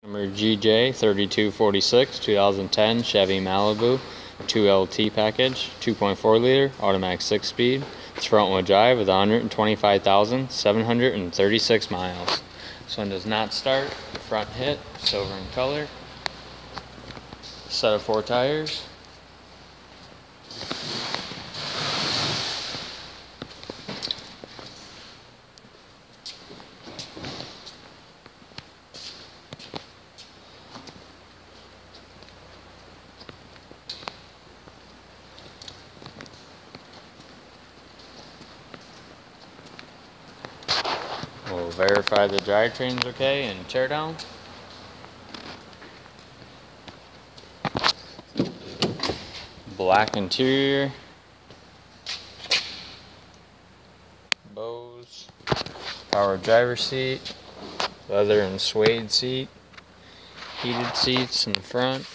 Number Gj3246, 2010 Chevy Malibu 2LT package, 2.4 liter, automatic 6-speed. It's front-wheel drive with 125,736 miles. This one does not start. The front hit, silver in color. Set of 4 tires. We'll verify the drivetrain's okay and tear down. Black interior. Bose. Power driver seat. Leather and suede seat. Heated seats in the front.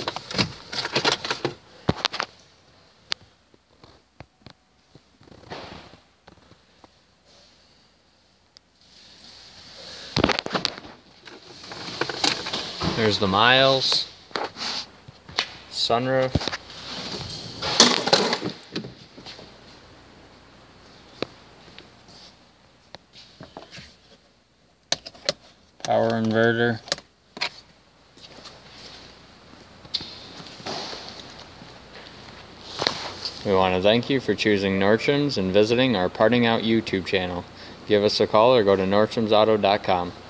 There's the miles, sunroof, power inverter, we want to thank you for choosing Nordstrom's and visiting our Parting Out YouTube channel. Give us a call or go to nordstromsauto.com.